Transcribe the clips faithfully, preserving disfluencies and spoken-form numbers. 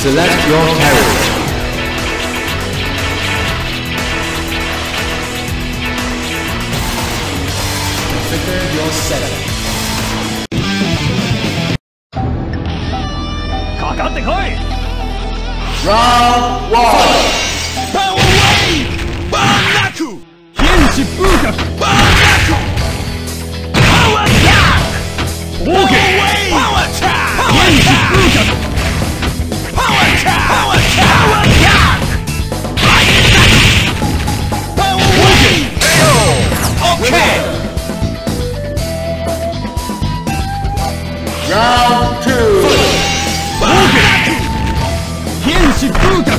Select your carriage. Configure your setup. かかってこい Round one. Power Wave! Bangaku! 原子風格 Bangaku! Power Attack! Power Wave! Power Attack! 原子風格 Power Attack! Power Attack! Power Wave! Okay! Round two. Bangaku! 原子風格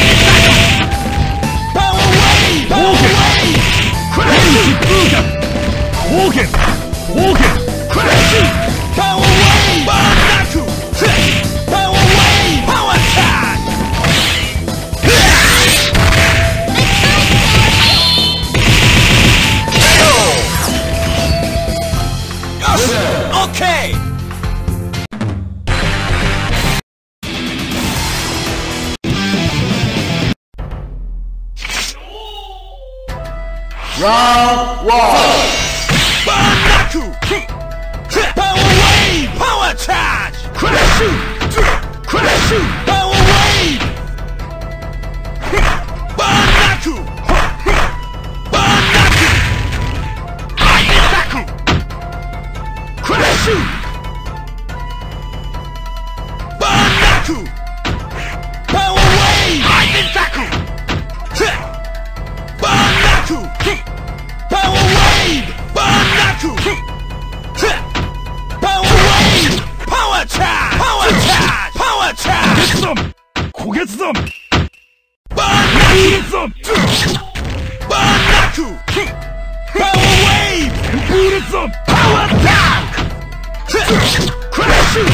Power Wave! Power Wave! 原子風格 Hoken! Hoken! Power Wave! Bangaku! Power Wave! Power Attack! Okay! Round one. Bangaku! Power Wave! Power Charge! Crash! Crash! Power Wave! Bangaku! Bangaku! Aisaku! Crash! Bangaku! Power Wave! Aisaku! Bangaku! Power Wave! Bangaku! Power Wave! Power Charge! Power Charge! Power Charge! 고개수섬! Bangaku! Bangaku! Power Wave! 템포레섬! Power Attack! Crash!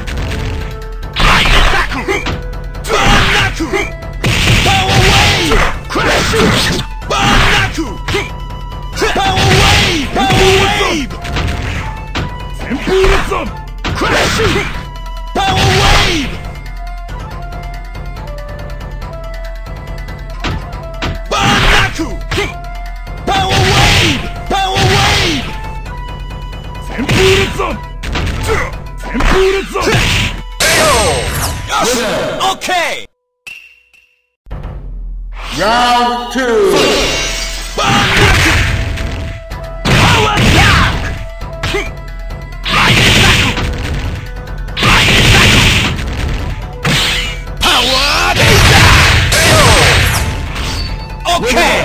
Aisaku! Bangaku! Power Wave! Crash! Bangaku! Power Wave! Power Wave! 템포레섬! Crash! Power Wave! Bangaku! Power Wave! Power Wave! 템포레섬! 템포레섬! Okay! Round two. Bangaku! Power Attack! Aisaku! Aisaku! Power Attack! Okay!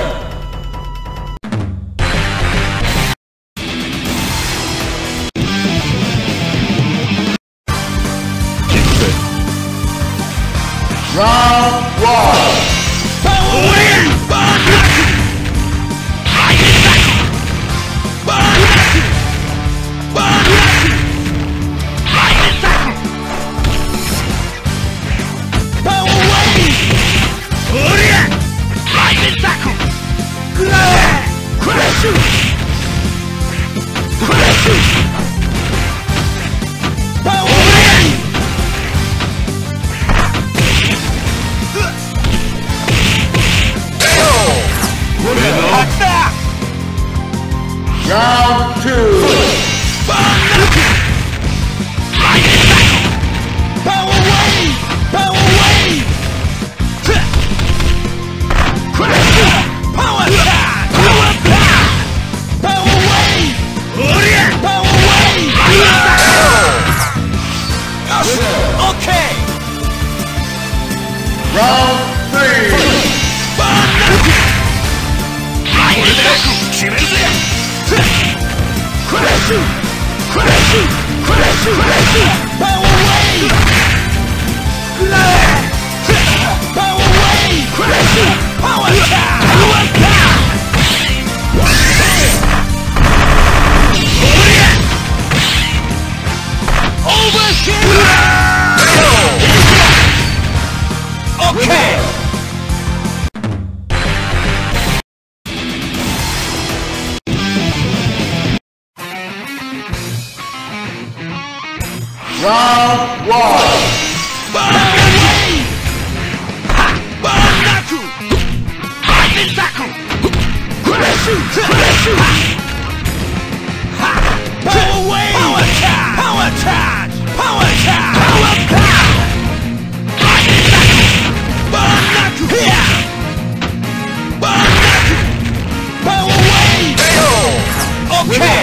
Round one. Power Wave! Bangaku! Aisaku! Bangaku! Bangaku! Aisaku! Power Wave! Oria! Aisaku! Crash! Crash! Power Wave! Attack! Round two. Bangaku! Aisaku! Power Wave! Power Wave! Crash! Power Attack! Power Attack! Power Wave! Power Wave! Okay! Round three. Bangaku! Aisaku! Crash! Crash! Crash! Crash! Power Wave! Power Wave! Crash! Power Attack! Power Attack! Overkill! Okay! Round one. Power Wave! Power wave! Power charge! Power charge! Power charge! Power power! Burn knuckle! Burn knuckle! Power wave! Okay!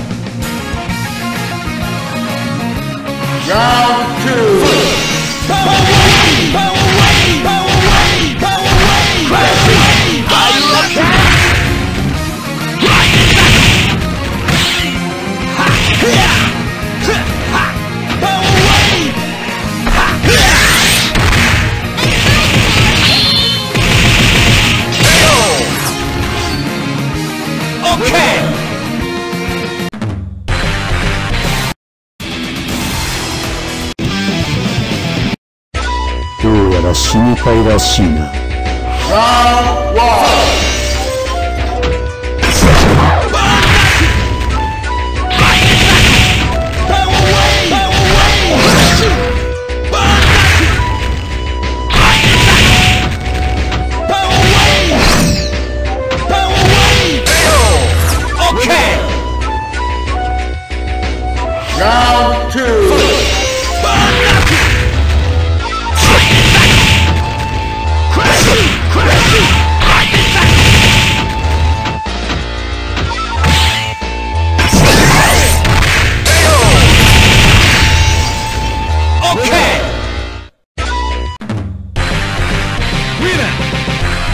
Round two. Power wave! Power wave! Power wave! Power wave! Crash wave! Are you okay? Power wave! Okay! どうやら死にたいらしいな。 Round one. Power wave! Power wave! Burn knuckle! Power wave! Power wave! Okay! Round